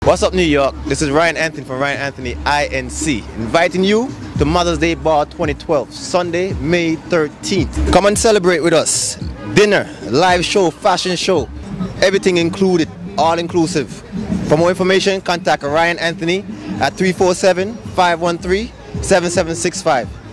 What's up, New York? This is Ryan Anthony from Ryan Anthony INC, inviting you to Mother's Day Ball 2012, Sunday, May 13th. Come and celebrate with us. Dinner, live show, fashion show, everything included, all inclusive. For more information, contact Ryan Anthony at 347-513-7765.